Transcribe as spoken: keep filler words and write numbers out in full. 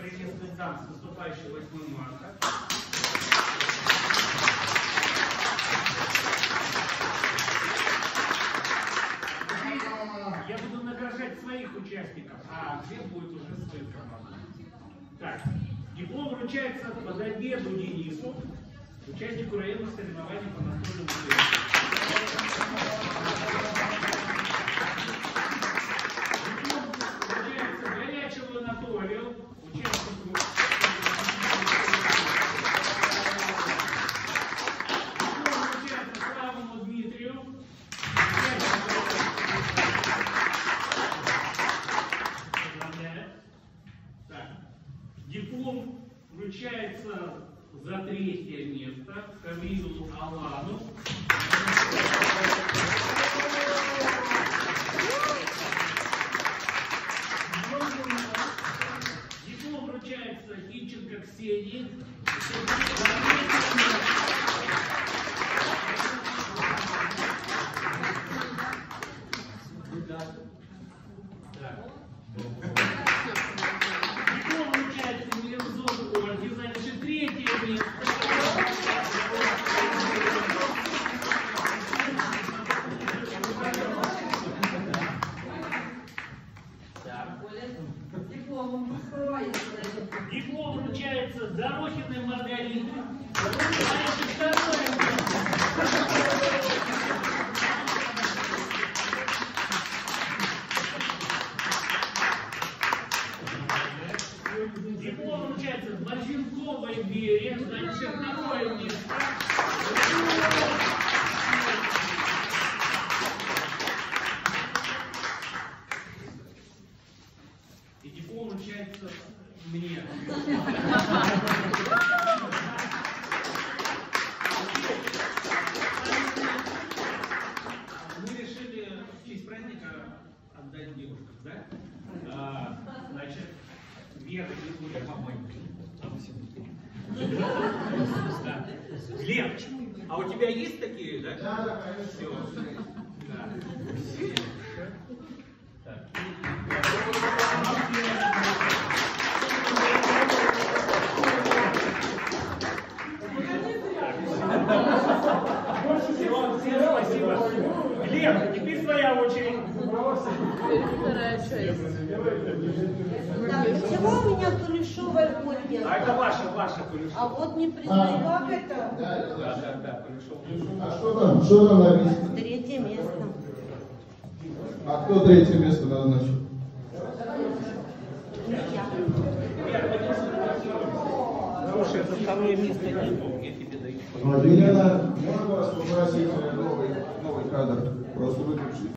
приветствовать дам с наступающим восьмым марта. Я буду награждать своих участников, а где будет уже с командой. Так, диплом вручается Подобеду Денису, участнику районных соревнований по настольному теннису. Диплом вручается Горячему Анатолию, участнику. Диплом вручается Славному Дмитрию. Диплом вручается за третье место Камилу Алану. Диплом вручается Хинченко Ксении. Диплом вручается Мирзон Ольге, значит, третье место. Диплом вручается Дорохиной Маргариты. Значит, второе место. Диплом вручается Борзенковой Вере, значит, второе место. И диплом вручается мне. Мы решили в честь праздника отдать девушкам, да? А, значит, Вера, Юля, помой. Да. Глеб, а у тебя есть такие, да? Да, да, конечно. Все. Да. Так. Всем, всем спасибо. Глеб, теперь твоя очередь. Да, почему у меня Кулешовая Ольга? А это ваша, ваша Кулешова. А вот не признаю. Как это? Да, да, да, да, Кулешова. А что там? Что там написано? Третье место. А кто третье место назначил? Слушай, это второе место не помню, я тебе даю. Елена, можно вас попросить новый, новый кадр? Просто выключить.